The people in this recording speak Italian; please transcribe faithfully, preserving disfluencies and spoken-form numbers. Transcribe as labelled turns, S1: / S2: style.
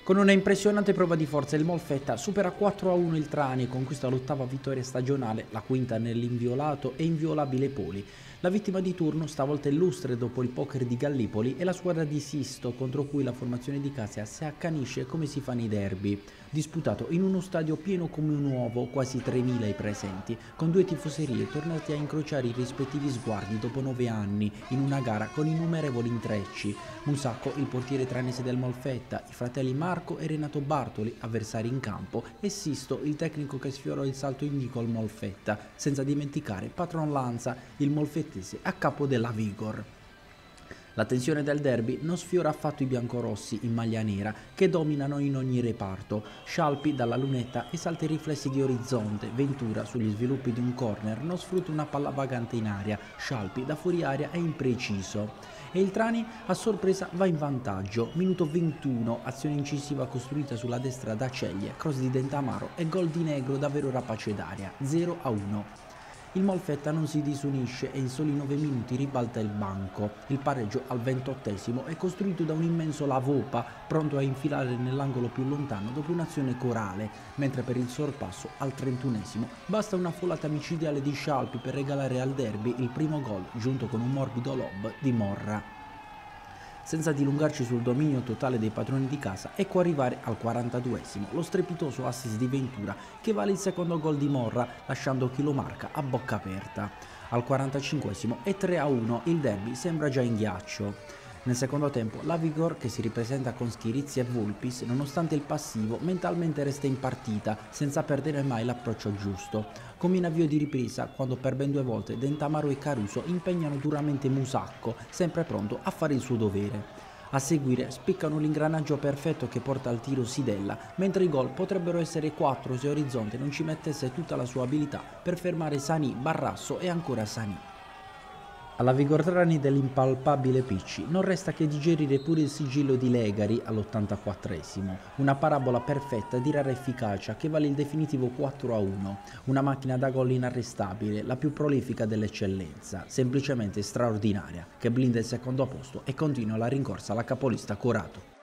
S1: Con una impressionante prova di forza il Molfetta supera quattro a uno il Trani e conquista l'ottava vittoria stagionale, la quinta nell'inviolato e inviolabile Poli. La vittima di turno stavolta è Lustre dopo il poker di Gallipoli e la squadra di Sisto contro cui la formazione di Casia si accanisce come si fa nei derby. Disputato in uno stadio pieno come un uovo, quasi tremila i presenti, con due tifoserie tornate a incrociare i rispettivi sguardi dopo nove anni, in una gara con innumerevoli intrecci. Musacco, il portiere tranese del Molfetta, i fratelli Marco e Renato Bartoli, avversari in campo, e Sisto, il tecnico che sfiorò il salto indico al Molfetta, senza dimenticare Patron Lanza, il molfettese a capo della Vigor. La tensione del derby non sfiora affatto i biancorossi in maglia nera che dominano in ogni reparto. Scialpi dalla lunetta esalta i riflessi di orizzonte, Ventura sugli sviluppi di un corner non sfrutta una palla vagante in aria, Scialpi da fuori aria è impreciso. E il Trani a sorpresa va in vantaggio, minuto ventuno, azione incisiva costruita sulla destra da Ceglie, cross di Dentamaro e gol di Negro davvero rapace d'aria, zero a uno. Il Molfetta non si disunisce e in soli nove minuti ribalta il banco. Il pareggio al ventottesimo è costruito da un immenso Lavopa, pronto a infilare nell'angolo più lontano dopo un'azione corale, mentre per il sorpasso al trentunesimo basta una folata micidiale di Scialpi per regalare al derby il primo gol, giunto con un morbido lob di Morra. Senza dilungarci sul dominio totale dei padroni di casa, ecco arrivare al quarantaduesimo lo strepitoso assist di Ventura che vale il secondo gol di Morra, lasciando chi lo marca a bocca aperta. Al quarantacinquesimo è tre a uno, il derby sembra già in ghiaccio. Nel secondo tempo la Vigor, che si ripresenta con Schirizzi e Vulpis, nonostante il passivo, mentalmente resta in partita, senza perdere mai l'approccio giusto. Come in avvio di ripresa, quando per ben due volte Dentamaro e Caruso impegnano duramente Musacco, sempre pronto a fare il suo dovere. A seguire spiccano l'ingranaggio perfetto che porta al tiro Sidella, mentre i gol potrebbero essere quattro se Orizzonte non ci mettesse tutta la sua abilità per fermare Sani, Barrasso e ancora Sani. Alla Vigor Trani dell'impalpabile Picci non resta che digerire pure il sigillo di Legari all'ottantaquattresimo, una parabola perfetta di rara efficacia che vale il definitivo quattro a uno, una macchina da gol inarrestabile, la più prolifica dell'eccellenza, semplicemente straordinaria, che blinda il secondo posto e continua la rincorsa alla capolista Corato.